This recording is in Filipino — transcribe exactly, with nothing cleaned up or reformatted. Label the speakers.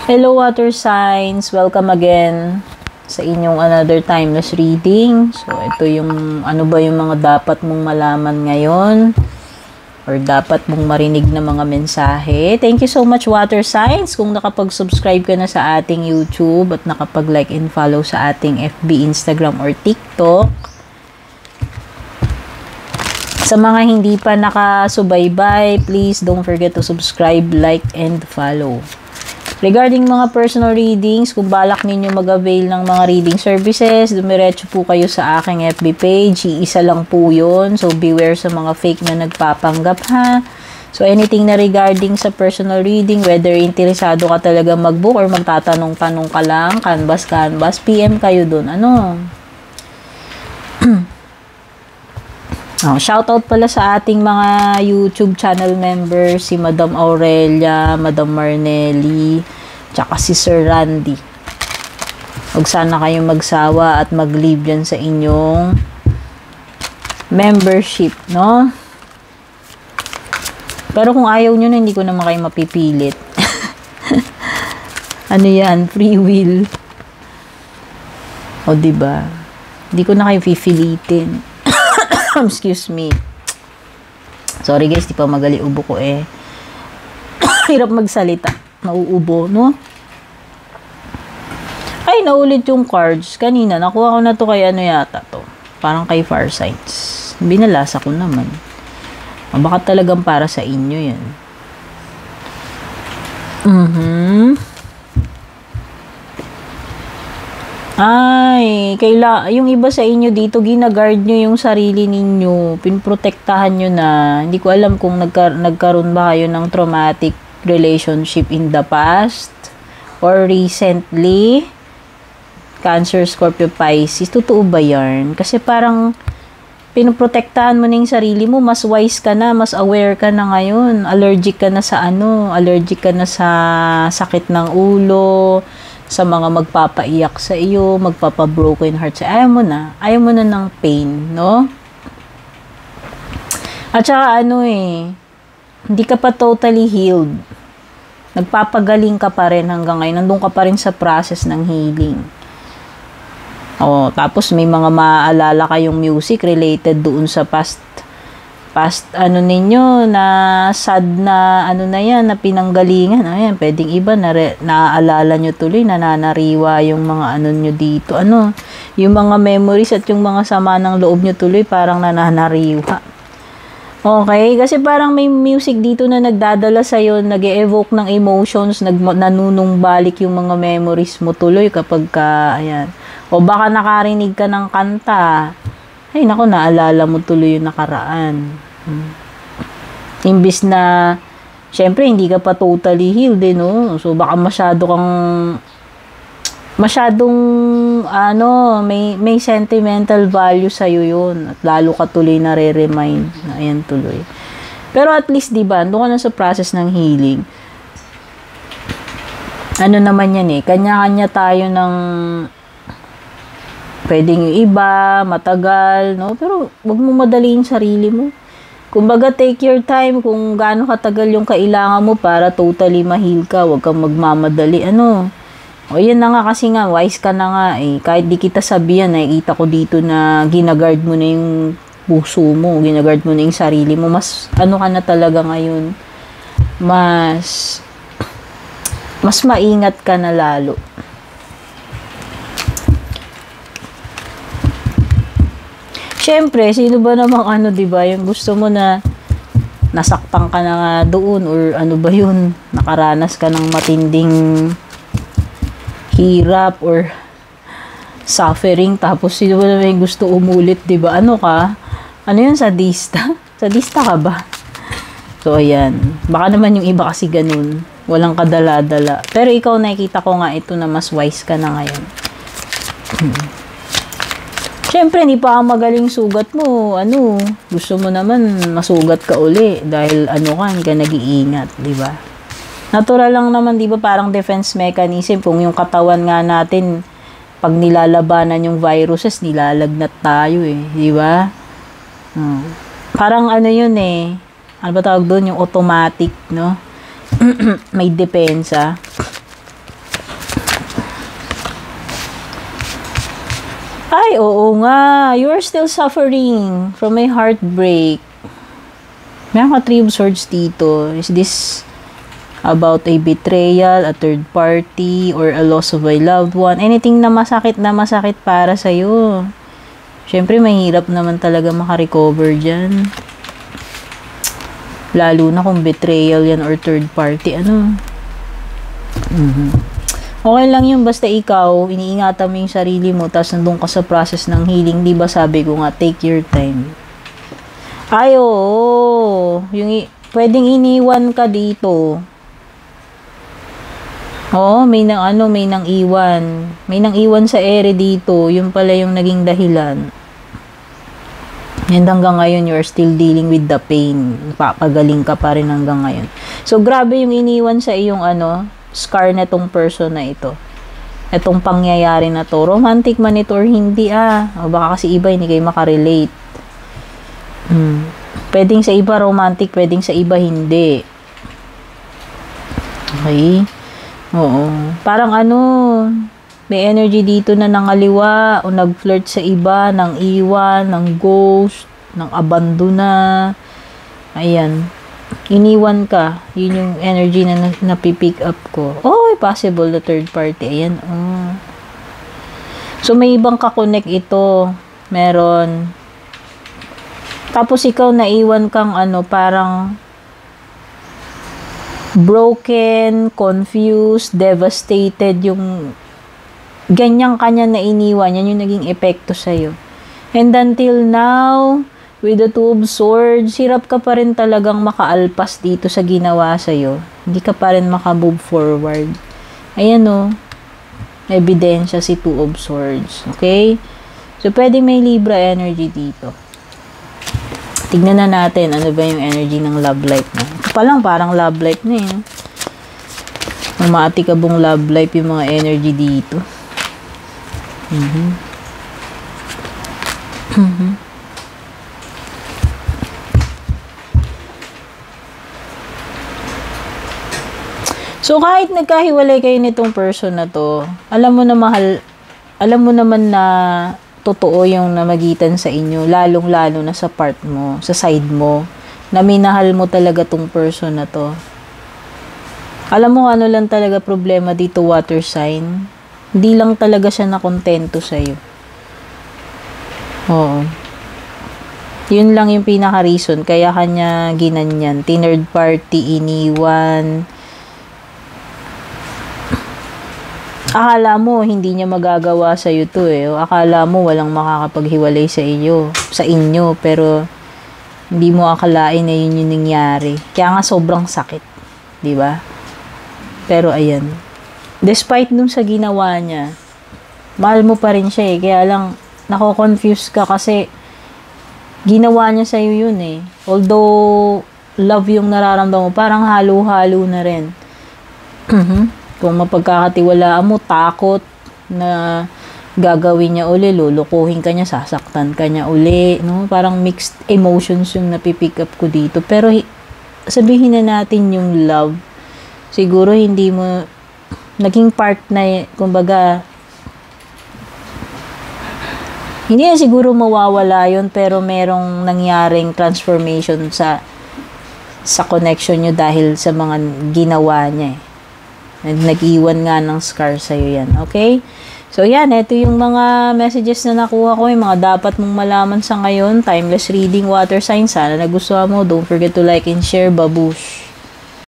Speaker 1: Hello water signs, welcome again sa inyong another timeless reading. So ito yung ano ba yung mga dapat mong malaman ngayon or dapat mong marinig na mga mensahe. Thank you so much water signs kung nakapag-subscribe ka na sa ating YouTube at nakapag-like and follow sa ating F B, Instagram or TikTok. Sa mga hindi pa nakasubaybay, please don't forget to subscribe, like, and follow. Regarding mga personal readings, kung balak ninyo mag-avail ng mga reading services, dumiretso po kayo sa aking F B page. Iisa lang po yun. So, beware sa mga fake na nagpapanggap, ha? So, anything na regarding sa personal reading, whether interesado ka talaga mag-book or magtatanong-tanong ka lang, canvas, canvas, P M kayo dun. Ano? Oh, shoutout pala sa ating mga YouTube channel members, si Madam Aurelia, Madam Marnelli, tsaka si Sir Randy. Huwag sana kayong magsawa at mag-leave dyan sa inyong membership, no? Pero kung ayaw nyo na, hindi ko naman kayo mapipilit. Ano yan? Free will. O, diba? Hindi ko na kayo pipilitin. Excuse me. Sorry guys, di pa magali ubo ko eh. Hirap magsalita. Nauubo, no? Ay, naulit yung cards. Kanina, nakuha ko na to kay ano yata to. Parang kay Far Signs. Binalasa ko naman. Baka talagang para sa inyo yan. Mhm. Ay, kaila, yung iba sa inyo dito, ginaguard nyo yung sarili ninyo. Pinprotektahan nyo na. Hindi ko alam kung nagka, nagkaroon ba kayo ng traumatic relationship in the past or recently. Cancer, Scorpio, Pisces. Totoo ba yan? Kasi parang pinoprotektahan mo na yung sarili mo. Mas wise ka na, mas aware ka na ngayon. Allergic ka na sa ano, allergic ka na sa sakit ng ulo, sa mga magpapaiyak sa iyo, magpapa-broken heart sa ayaw mo na. Ayaw mo na ng pain, no? At saka ano eh, hindi ka pa totally healed. Nagpapagaling ka pa rin hanggang ngayon. Nandun ka pa rin sa process ng healing. Oh, tapos may mga maaalala kayong music related doon sa past past ano ninyo na sad na ano na yan na pinanggalingan. Ayan, pwedeng iba na naaalala nyo tuloy, nananariwa yung mga ano nyo dito, ano yung mga memories at yung mga sama ng loob nyo tuloy parang nananariwa. Okay, kasi parang may music dito na nagdadala sa'yo, nag-e-evoke ng emotions, nag nanunumbalik yung mga memories mo tuloy kapag ka, ayan, o baka nakarinig ka ng kanta. Ay, naku, naalala mo tuloy yung nakaraan. Hmm. Imbis na, syempre, hindi ka pa totally healed, eh, no? So, baka masyado kang, masyadong, ano, may, may sentimental value sa'yo yun. At lalo ka tuloy na re-remind. Ayan, tuloy. Pero at least, di ba, doon ka na sa process ng healing. Ano naman yan, eh, kanya-kanya tayo ng, pwedeng yung iba, matagal, no? Pero, wag mo madaliin sarili mo. Kumbaga, take your time kung gaano katagal yung kailangan mo para totally ma-heal ka. Wag kang magmamadali, ano? O, yan na nga kasi nga, wise ka na nga, eh. Kahit di kita sabihan, nakikita ko dito na ginagard mo na yung puso mo, ginagard mo na yung sarili mo. Mas, ano ka na talaga ngayon? Mas, mas maingat ka na lalo. Siyempre, sino ba namang ano, diba, yung gusto mo na nasaktan ka na nga doon or ano ba yun, nakaranas ka ng matinding hirap or suffering, tapos sino ba naman yung gusto umulit, diba, ano ka? Ano yun, sadista? Sadista ka ba? So, ayan. Baka naman yung iba kasi ganun. Walang kadala-dala. Pero ikaw, nakikita ko nga ito na mas wise ka na ngayon. Siyempre, hindi pa magaling sugat mo. Ano, gusto mo naman masugat ka uli dahil ano ka, hindi ka nag-iingat, di ba? Natural lang naman, di ba, parang defense mechanism. Kung yung katawan nga natin, pag nilalabanan yung viruses, nilalagnat tayo eh, di ba? Hmm. Parang ano yun eh, ano ba tawag doon? Yung automatic, no? May depensa. Ay, oo nga. You are still suffering from a heartbreak. Meron ka three of swords dito. Is this about a betrayal, a third party, or a loss of a loved one? Anything na masakit na masakit para sa'yo. Siyempre, mahirap naman talaga makarecover dyan. Lalo na kung betrayal yan or third party. Ano? Mm-hmm. Okay lang yun. Basta ikaw, iniingatan mo yung sarili mo, tapos nandun ka sa process ng healing. Diba sabi ko nga, take your time. Ay, oo. Yung, pwedeng iniwan ka dito. Oo, may nang ano, may nang iwan. May nang iwan sa ere dito. Yung pala yung naging dahilan. And hanggang ngayon, you're still dealing with the pain. Papagaling ka pa rin hanggang ngayon. So, grabe yung iniwan sa iyong ano, scar na tong person na ito. Itong pangyayari na to. Romantic man ito or hindi ah. O baka kasi iba, hindi kayo makarelate. Hmm. Pwedeng sa iba romantic, pwedeng sa iba hindi. Okay? Oo. Parang ano, may energy dito na nangaliwa o nag-flirt sa iba, nang iwan, ng ghost, ng abandona. Ayan. Iniwan ka. Yun yung energy na napipick up ko. Oh, possible the third party. Ayan. Oh. So, may ibang kakonek ito. Meron. Tapos, ikaw naiwan kang ano, parang broken, confused, devastated, yung ganyang kanya na iniwan, yan yung naging epekto sa'yo. And until now, with the two of swords, hirap ka pa rin talagang makaalpas dito sa ginawa sa'yo. Hindi ka pa rin makamove forward. Ayan o, ebidensya si two of swords. Okay? So, pwede may Libra energy dito. Tignan na natin, ano ba yung energy ng love life mo. Ito pa lang, parang love life na eh. Mamaatikabong love life yung mga energy dito. Mm-hmm. Mm-hmm. So, kahit nagkahiwalay kayo nitong person na to, alam mo na mahal, alam mo naman na totoo yung namagitan sa inyo, lalong-lalo na sa part mo, sa side mo, na minahal mo talaga tong person na to. Alam mo ano lang talaga problema dito, water sign? Hindi lang talaga siya nakontento sa'yo. Oo. Yun lang yung pinaka-reason, kaya kanya ginanyan. Third party, iniwan. Akala mo, hindi niya magagawa sa iyo to eh. O akala mo, walang makakapaghiwalay sa iyo, sa inyo. Pero, hindi mo akalain na yun yung nangyari. Kaya nga, sobrang sakit. Diba? Pero, ayan. Despite nung sa ginawa niya, mahal mo pa rin siya eh. Kaya lang, nako-confuse ka kasi, ginawa niya sa iyo yun eh. Although, love yung nararamdaman mo, parang halo-halo na rin. Mhm. Kung mapagkakatiwalaan mo, takot na gagawin niya uli, lulukuhin ka niya, sasaktan ka niya uli, no? Parang mixed emotions yung napipick up ko dito. Pero sabihin na natin yung love, siguro hindi mo, naging part na, kumbaga, hindi na siguro mawawala yun, pero merong nangyaring transformation sa sa connection nyo dahil sa mga ginawa niya eh. Nag-iwan nga ng scar sa'yo yan. Okay? So, yan. Ito yung mga messages na nakuha ko. Yung mga dapat mong malaman sa ngayon. Timeless reading, water sign. Sana nagustuhan mo. Don't forget to like and share. Babush!